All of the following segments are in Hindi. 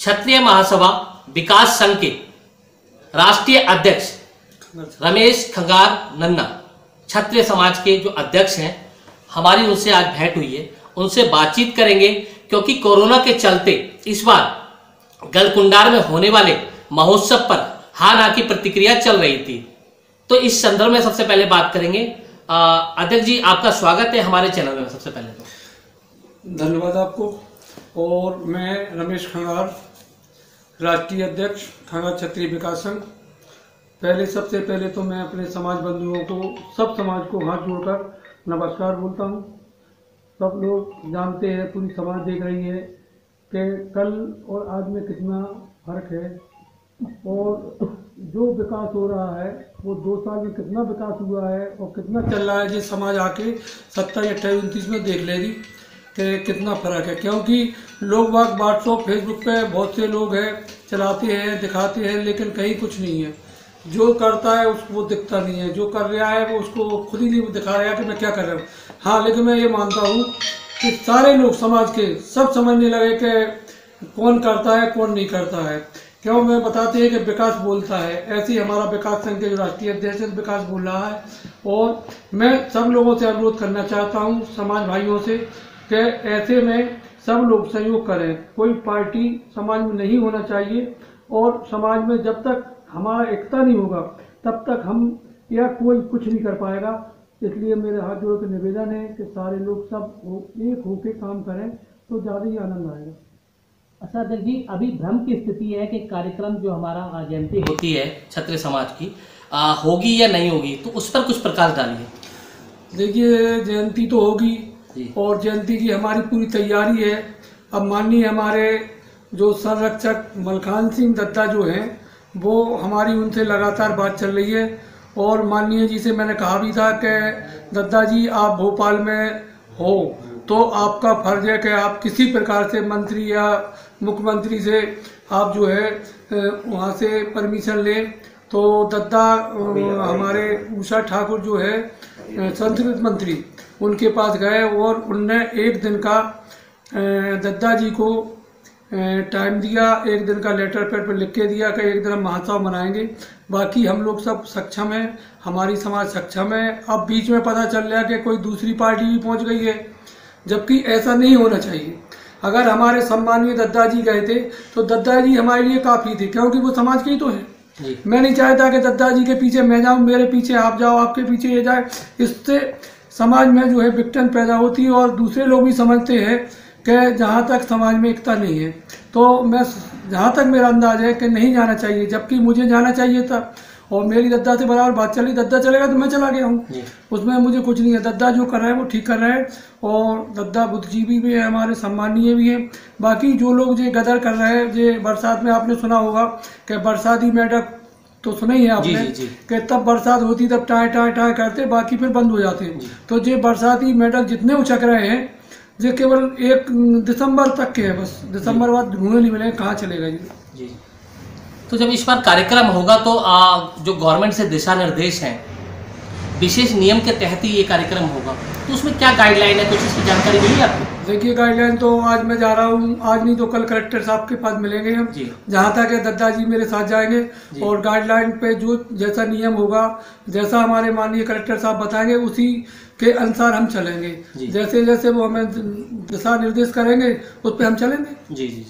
क्षत्रिय महासभा विकास संघ के राष्ट्रीय अध्यक्ष रमेश खंगार नन्ना, क्षत्रिय समाज के जो अध्यक्ष हैं, हमारी उनसे आज भेंट हुई है। उनसे बातचीत करेंगे क्योंकि कोरोना के चलते इस बार गलकुंडार में होने वाले महोत्सव पर हाँ ना की प्रतिक्रिया चल रही थी। तो इस संदर्भ में सबसे पहले बात करेंगे। अध्यक्ष जी, आपका स्वागत है हमारे चैनल में। सबसे पहले तो धन्यवाद आपको। और मैं रमेश खंगार, राष्ट्रीय अध्यक्ष खंगार क्षत्रिय विकास संघ। सबसे पहले तो मैं अपने समाज बंधुओं को, सब समाज को हाथ जोड़कर नमस्कार बोलता हूँ। सब लोग जानते हैं, पूरी समाज देख रही है कि कल और आज में कितना फर्क है, और जो विकास हो रहा है वो 2 साल में कितना विकास हुआ है और कितना चल रहा है, ये समाज आके 27, 28, 29 में देख लेगी कि कितना फ़र्क है। क्योंकि लोग व्हाट्सएप, फेसबुक पे बहुत से लोग हैं, चलाते हैं, दिखाते हैं, लेकिन कहीं कुछ नहीं है। जो करता है उसको वो दिखता नहीं है, जो कर रहा है वो उसको खुद ही नहीं दिखा रहा है कि मैं क्या कर रहा हूँ। हाँ, लेकिन मैं ये मानता हूँ कि सारे लोग समाज के सब समझने लगे कि कौन करता है कौन नहीं करता है। क्यों मैं बताते हैं कि विकास बोलता है। ऐसे ही हमारा विकास संघ के जो राष्ट्रीय अध्यक्ष विकास बोल रहा है, और मैं सब लोगों से अनुरोध करना चाहता हूँ, समाज भाइयों से, कि ऐसे में सब लोग सहयोग करें। कोई पार्टी समाज में नहीं होना चाहिए, और समाज में जब तक हमारा एकता नहीं होगा तब तक हम या कोई कुछ नहीं कर पाएगा। इसलिए मेरे हाथ जोड़ के निवेदन है कि सारे लोग सब एक होके काम करें तो ज़्यादा ही आनंद आएगा। अच्छा अध्यक्ष जी, अभी भ्रम की स्थिति है कि कार्यक्रम जो हमारा जयंती होती है क्षत्रिय समाज की होगी या नहीं होगी, तो उस पर कुछ प्रकाश डालिए। देखिए, जयंती तो होगी और जयंती की हमारी पूरी तैयारी है। अब माननीय हमारे जो संरक्षक मलखान सिंह दत्ता जो हैं, वो हमारी उनसे लगातार बात चल रही है, और माननीय जी से मैंने कहा भी था कि दत्ता जी, आप भोपाल में हो तो आपका फर्ज है कि आप किसी प्रकार से मंत्री या मुख्यमंत्री से आप जो है वहाँ से परमिशन लें। तो दत्ता हमारे उषा ठाकुर जो है संस्कृत मंत्री, उनके पास गए और उनने 1 दिन का दत्ता जी को टाइम दिया, 1 दिन का लेटर पैड पर लिख के दिया कि 1 दिन हम महोत्सव मनाएंगे। बाकी हम लोग सब सक्षम हैं, हमारी समाज सक्षम है। अब बीच में पता चल रहा है कि कोई दूसरी पार्टी भी पहुंच गई है, जबकि ऐसा नहीं होना चाहिए। अगर हमारे सम्मानीय दत्ता जी गए थे तो दत्ता जी हमारे लिए काफ़ी थे, क्योंकि वो समाज के ही तो हैं। मैं नहीं चाहता कि दत्ता जी के पीछे मैं जाऊँ, मेरे पीछे आप जाओ, आपके पीछे ये जाए। इससे समाज में जो है विघटन पैदा होती है, और दूसरे लोग भी समझते हैं कि जहाँ तक समाज में एकता नहीं है, तो मैं जहाँ तक मेरा अंदाज है कि नहीं जाना चाहिए, जबकि मुझे जाना चाहिए था। और मेरी दत्ता से बराबर बात चली, दत्ता चलेगा तो मैं चला गया हूँ, उसमें मुझे कुछ नहीं है। दत्ता जो कर रहे हैं वो ठीक कर रहे हैं, और दत्ता बुद्धिजीवी भी है, हमारे सम्मानीय भी हैं। बाकी जो लोग जो गदर कर रहे हैं, जो बरसात में आपने सुना होगा कि बरसाती मेढक, तो सुना ही है आपने कि तब बरसात होती तब टाए टाए टाए करते, बाकी फिर बंद हो जाते। तो जो बरसाती मेढक जितने उछक रहे हैं, जो केवल 1 दिसंबर तक के है, बस दिसंबर बाद ढूंढने नहीं मिले, कहाँ चलेगा जी। तो जब इस बार कार्यक्रम होगा तो जो गवर्नमेंट से दिशा निर्देश हैं, विशेष नियम के तहत ही ये कार्यक्रम होगा, तो उसमें क्या गाइडलाइन है, कुछ इसकी जानकारी मिली आपको? देखिए, गाइडलाइन तो आज मैं जा रहा हूँ, आज नहीं तो कल कलेक्टर साहब के पास मिलेंगे हम, जहाँ तक है दत्ता जी मेरे साथ जाएंगे, और गाइडलाइन पे जो जैसा नियम होगा, जैसा हमारे माननीय कलेक्टर साहब बताएंगे, उसी के अनुसार हम चलेंगे। जैसे जैसे वो हमें दिशा निर्देश करेंगे उस पर हम चलेंगे। जी।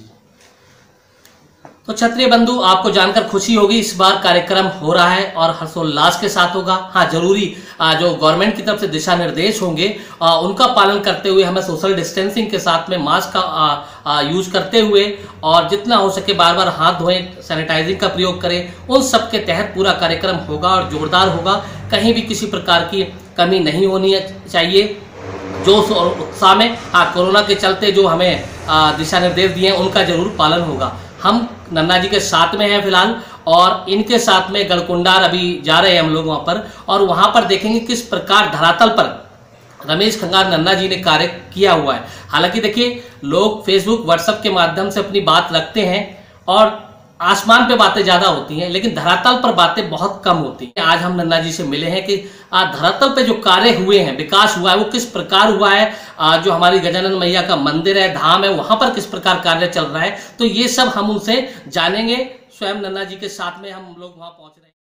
तो क्षत्रिय बंधु, आपको जानकर खुशी होगी, इस बार कार्यक्रम हो रहा है और हर्षोल्लास के साथ होगा। हाँ, जरूरी जो गवर्नमेंट की तरफ से दिशा निर्देश होंगे उनका पालन करते हुए, हमें सोशल डिस्टेंसिंग के साथ में मास्क का यूज करते हुए, और जितना हो सके बार बार हाथ धोएं, सैनिटाइजिंग का प्रयोग करें, उन सब के तहत पूरा कार्यक्रम होगा और जोरदार होगा। कहीं भी किसी प्रकार की कमी नहीं होनी चाहिए। जोश और उत्साह में कोरोना के चलते जो हमें दिशा निर्देश दिए हैं उनका जरूर पालन होगा। हम नन्ना जी के साथ में हैं फिलहाल, और इनके साथ में गलकुंडार अभी जा रहे हैं हम लोग वहाँ पर, और वहाँ पर देखेंगे किस प्रकार धरातल पर रमेश खंगार नन्ना जी ने कार्य किया हुआ है। हालांकि देखिए, लोग फेसबुक, व्हाट्सएप के माध्यम से अपनी बात रखते हैं, और आसमान पे बातें ज्यादा होती हैं, लेकिन धरातल पर बातें बहुत कम होती हैं। आज हम नन्ना जी से मिले हैं कि धरातल पे जो कार्य हुए हैं, विकास हुआ है, वो किस प्रकार हुआ है। जो हमारी गजानन मैया का मंदिर है, धाम है, वहां पर किस प्रकार कार्य चल रहा है, तो ये सब हम उनसे जानेंगे। स्वयं नन्ना जी के साथ में हम लोग वहां पहुंच रहे हैं।